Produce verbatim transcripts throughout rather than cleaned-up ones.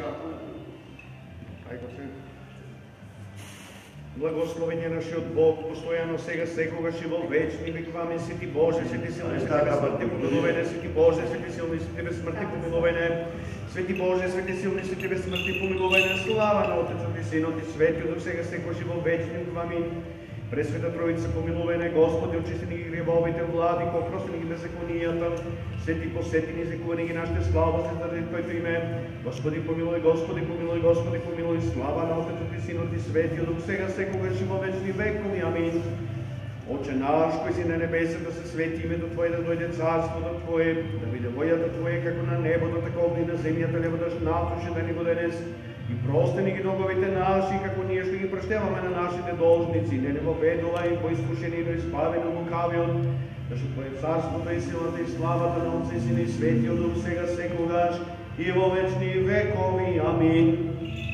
Благословен е нашиот Бог, постојано сега, секогаш и во вечни векови. Амин. Свети Боже, свети силни, свети безсмртни, помилувај. Свети Боже, свети силни, свети безсмртни, помилувај. Свети Боже, свети силни, свети безсмртни, помилувај. Слава на Отецот и Синот и Светиот Дух, сега, секогаш и во вечни векови. Амин. Пресвета Троица, помилувај не, Господи, очисти ни ги гревовите, владико, опрости ни ги беззаконијата, сети посети ни, излекувај ги нашите слабости заради Твоето име. Господи, помилуј, Господи, помилуј, Господи, помилуј. Слава на Отецот и Синот и Светиот Дух, сега, секогаш и во вечни векови. Амин. Отче наш, кој си на небесата, да се свети името Твое, да дојде царството Твое, да биде војата Твоја како на небото, така и на земјата, лево даш натроши да ни го денес. И прости ни ги долговите наши, како ние што ги прощаваме на нашите должници. Не не воведувај во искушение, но избави на лукавиот. Зашто Твое царството и силата и славата на Отца и Сина и Светиот Дух, сега, секогаш и во вечни векови. Амин.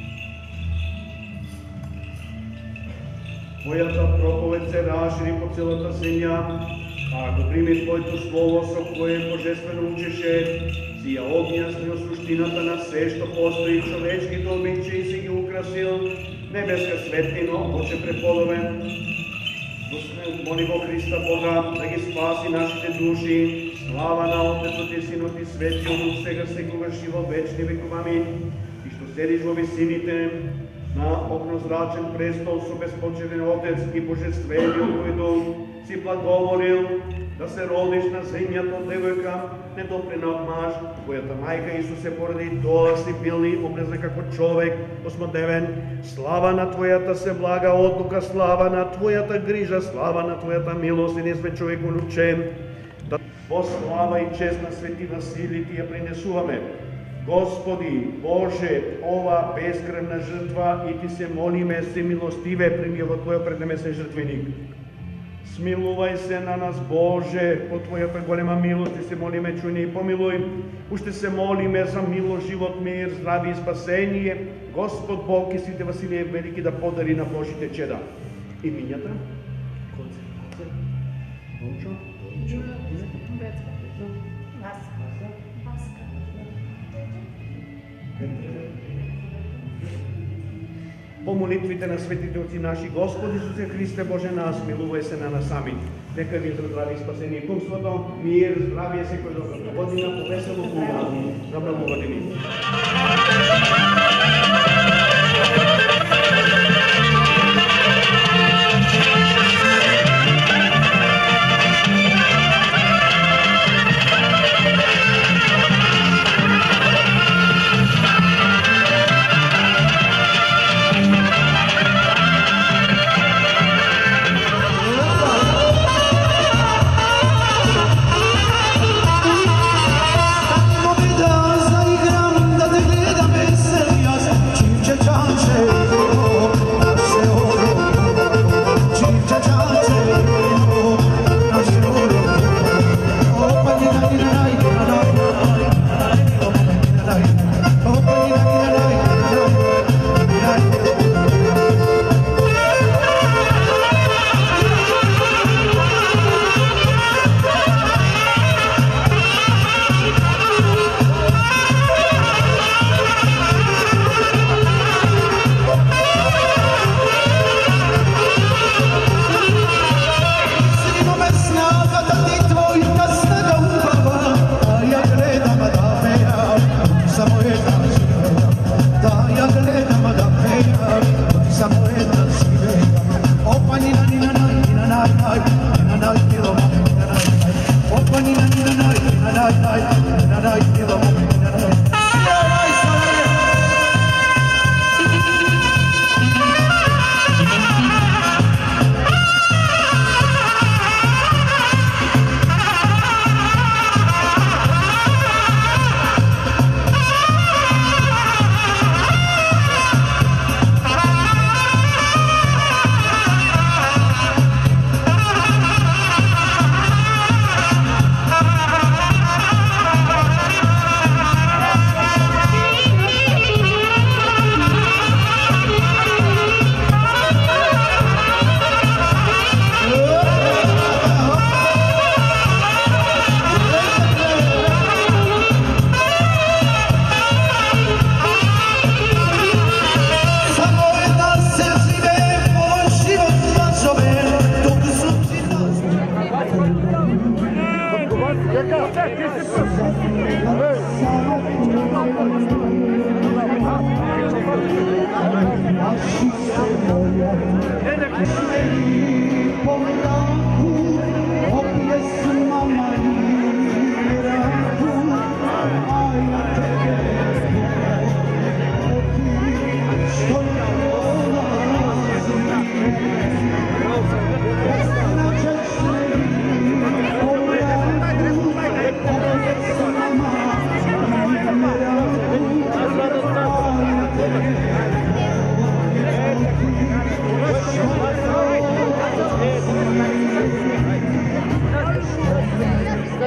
Твојата проповед се расшири по целата земја, а ако прими Твоето слово со кое божествено учеше, сија објасни суштината на се што постои, човечките обичаи си ги украсил, небеска светлино, Отче преподобен, моли во Христа Бога да ги спаси нашите души. Слава на Отецот и Синот и Светиот Дух, сега, секогаш и во вечни векови. Амин. И што седиш во висините на огнозрачен престол со безпочетен Отец и божествениот Твој Дух, си благоворил да се родиш на земјата од девојка, недопрена од маж, којата мајка Исусе поради тоа си бил и облезна како човек, осмодневен. Слава на Твојата се блага одлука, слава на Твојата грижа, слава на Твојата милост и низве човеку лучем. Да во слава и чест на Свети Василий Ти ја принесуваме. Господи, Боже, ова безкрвна жртва и Ти се молиме, се милостиве, прими во Твојот преднемесен жртвеник. Смилувај се на нас, Боже, по Твојата голема милост и се молиме, чуј ни и помилуј. Уште се молиме за милост, живот, мир, здравие и спасение. Господ Бог и Сите Василие велики да подари на Божите чеда. Имињата? Коце, коце, Бончо, Бончо, по молитвите на светите отци наши, Господи Исусе Христе, Боже нас, милувај се на нас сами. Нека ви здрави и спасение и кумството, мир, здравие, секој добра година, повесело гума, на многу години. Zagram, da te gledam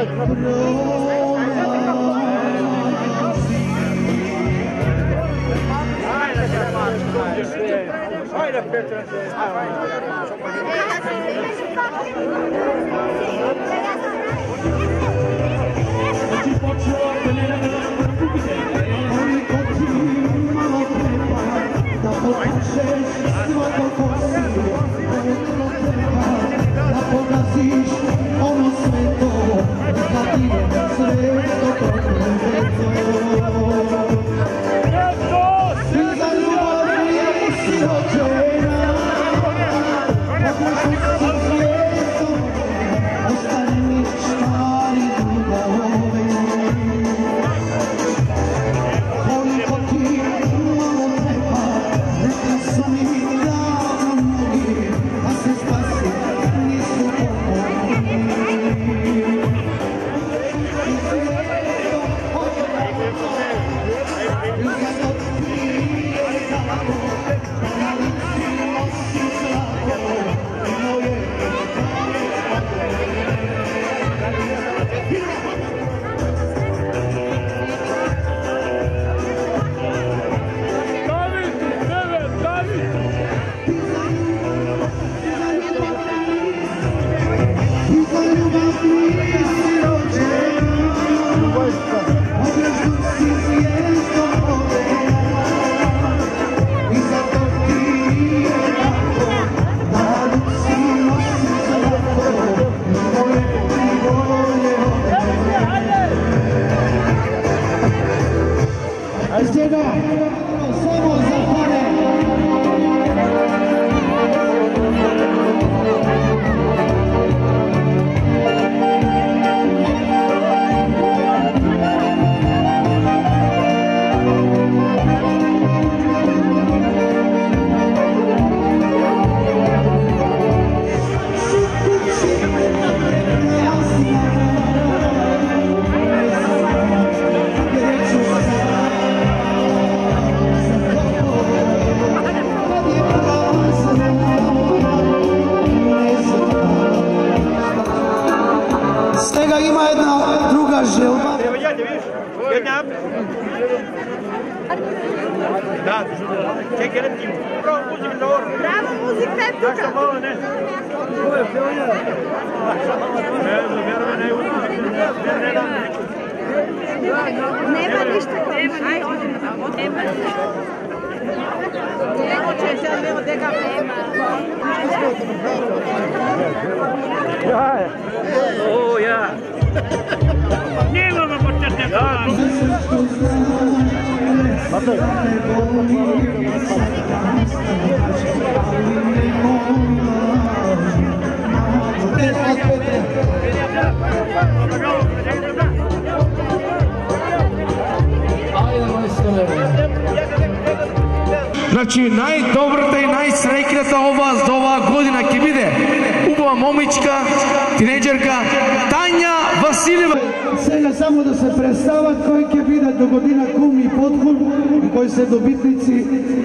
Значи најдобрата и најсреќната ова за оваа година ќе биде убава момичка, тинејџерка Тања Василева. Сега само да се представат кои ќе бидат до година кум и подкум и кои се добитници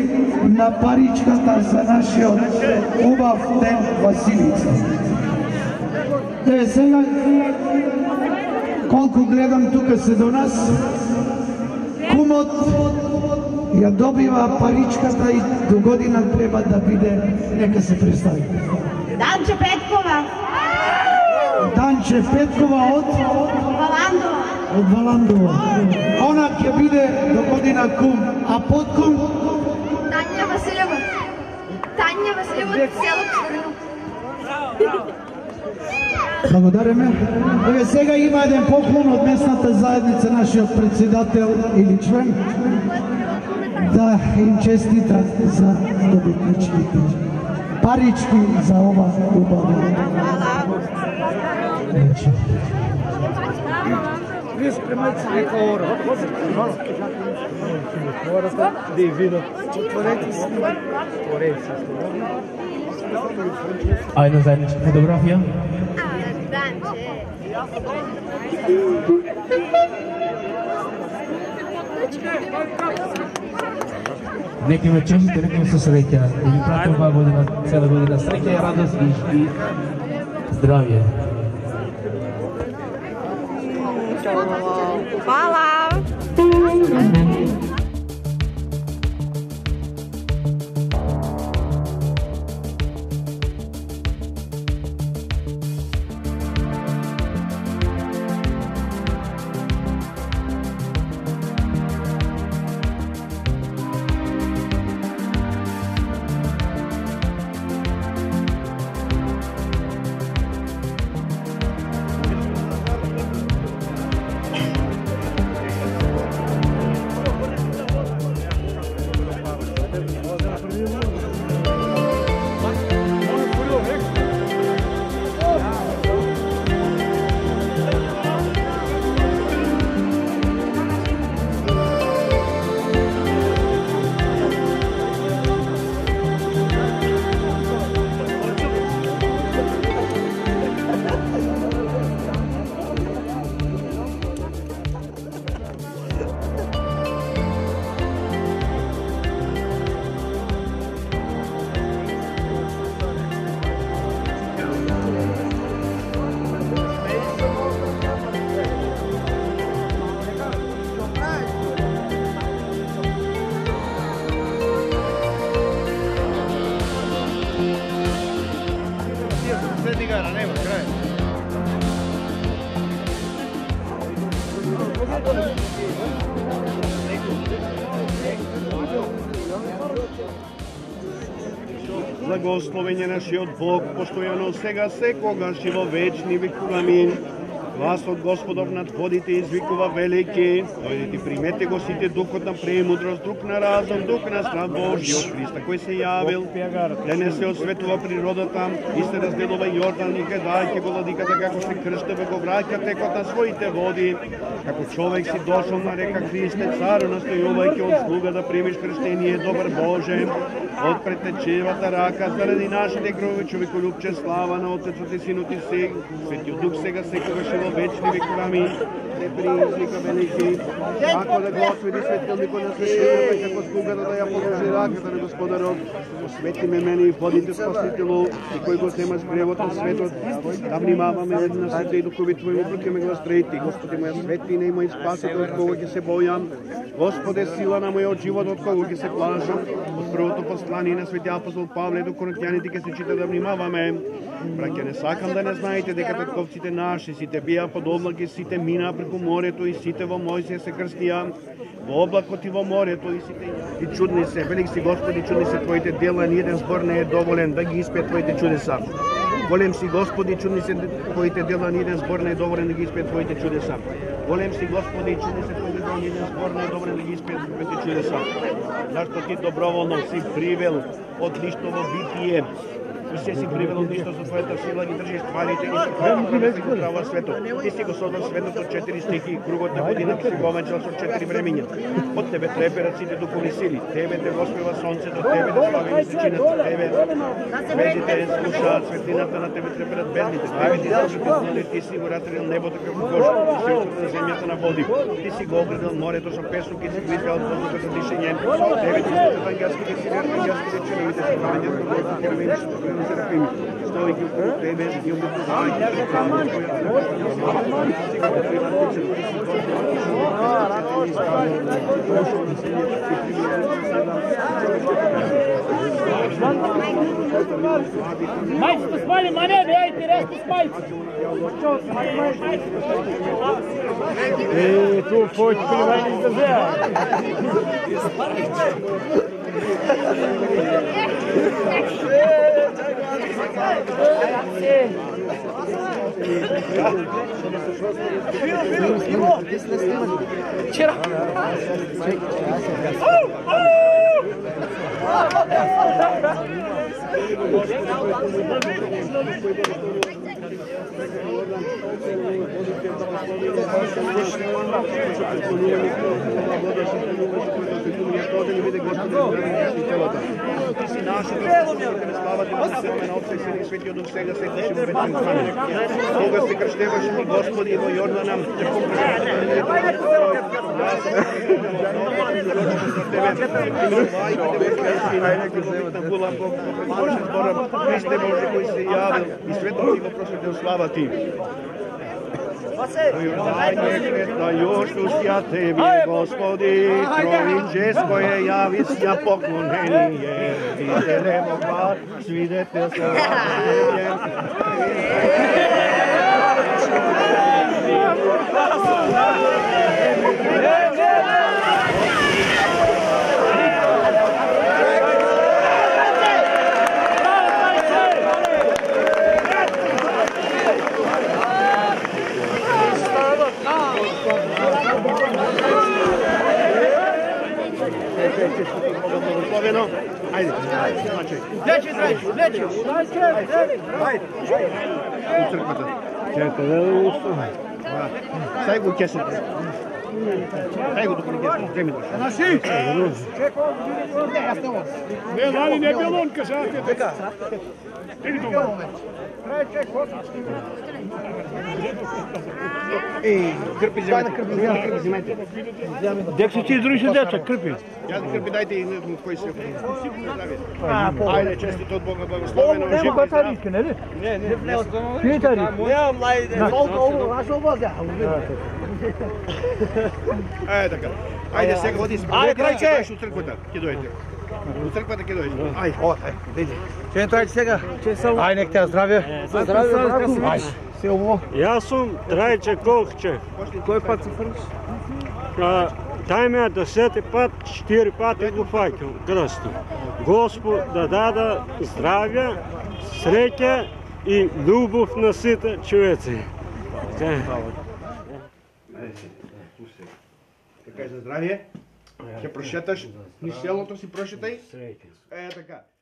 на паричката за нашиот убав ден Василица. Е, сега колку гледам тука се до нас, кумот ја добива паричката и до година треба да биде, нека се представи. Данче Петкова. Данче Петкова од Валандова. Од Валандова. Она ќе биде до година кум, а подкум? Тања Василева. Тања Василева од село Чрно. Благодариме. Еве сега има еден поклон од местната заедница, нашиот председател или член, да им честита за добитничките парички за ова убава. Вие спремете се нека ора. Ората да и видат. Отворете се. Отворете се. Ајде заедничка фотографија. Данче. Нека ме честите, нека ме се среќа. И ви пратам оваа година, цела година среќа, радост и здравје. Hvala. Благословен е нашиот Бог, постојано сега, секогаш и во вечни векови. Амин. Гласот Господов над водите извикува велики. Дојдете, примете го сите духот на премудрост, дух на разум, дух на страх Божји од Христа кој се јавил. Да не се осветува природата и се разделува Јордан и гледајќи го владиката како се крштеве го враќа текот на своите води. Како човек си дошол на река Христе, царо настојувајќи од слуга да примиш крштение, добар Боже, од претечевата рака, заради нашите гревови, човеколюбче, слава на Отецот и Синот и Се, Светиот Дух сега секогаш и во вечни векови. Амин. Се приизвика велики, ако да го освети светилникот на свещеникот, како слугата да ја положи раката на Господарот, освети ме мене и водите Спасителу, и кој го земаш гревот на светот, да внимаваме на сите и духови Твои, бруке ме глас трети. Господи, моја светлина и мој спасител, од кого ќе се бојам. Господе, сила на мојот живот, од кого ќе се плашам. Од првото послание на свети апостол Павле до коринтјаните ќе се чита да внимаваме. Браќа, не сакам да не знаете дека татковците наши сите бија под облаки, сите мина преку морето и сите во Мојсија се крстија. Во облакот и во морето и сите и чудни се, велик си Господи, чудни се Твоите дела, ни еден збор не е доволен да ги испее Твоите чудеса. Голем си Господи, чудни се Твоите дела, ни еден збор не е доволен да ги испее Твоите чудеса. Голем си Господи, чудни се Твоите дела, ни еден збор не е доволен да ги испее Твоите чудеса. Зашто Ти доброволно си привел од ништо во битие, и се си привел од ништо со Твојата сила, ги држиш стварите и со Твојата сила права светот. Ти си го создал светот од четири стихи, кругот на годината си го омечал со четири времења. Од Тебе треперат сите духовни сили, Тебе те воспева сонцето, Тебе те слави месечината, Тебе звездите слушаат светлината, на Тебе треперат бездните, Тебе ти заштитил, Ти си го ратрил небото како кожа, срцето на земјата на води. Ти си го оградил морето со песок и си го извел воздухот за дишење. Тебе ти според ангелските сили, ангелските чиновите се хранят од Божјото херовимите Серафими, стојќи околу Тебе и обетувајќи Мајцето смали, ма не бе, ајте, ресто с мајцето. Е, ту појќи приливајни издржеа. Вчера. Ти си нашето Господи, слава Ти, Господи, на Отца и Сина и Светиот Дух, сега се крши во вечен храни. Кога се крштеваш Ти, Господи, во Јордана, те покршаваш на Тебе. Јас се Христе Боже кој се јавил и светот Ти го просветил, слава Ти. Дающуся Тебе, Господи, Троическое явисня поклонение, Виделе Бога, свидетельство Благословено. Айде. Лечи, лечи, лечи. Айде. У църквата. Чакай да устава. Стай го кесата. Стай го тук на кесата. Вземи го. Наши! Не, Вали, не белон, кажете. Така. Иди тук. Ей, кръпи вземете. Кръпи вземете. Дек си ти други си деца, кръпи. Я да кръпи дайте и кой се Айде, честито от Бога, благословено. Не, ма таричка, не ли? Не, не, не. Ти таричка. Нямам лайде. Аз обазя. Е, така. Айде, сега ходи с Айде, крайче! От църквата, ке дойдете. От църквата ке дойдете. Айде. О, айде. Че не трайче сега? Айде, нек те здраве. Здраве, брако. Айде. Се ово. Јас сум Трајче Колче. Кој пат се фрлиш? Тај ме десети пат, четири пати го фаќам крсту. Господ да даде здравје, среќа и љубов на сите човеци. Така е за здравје. Ќе прошеташ, ни селото си прошетай. Е, така.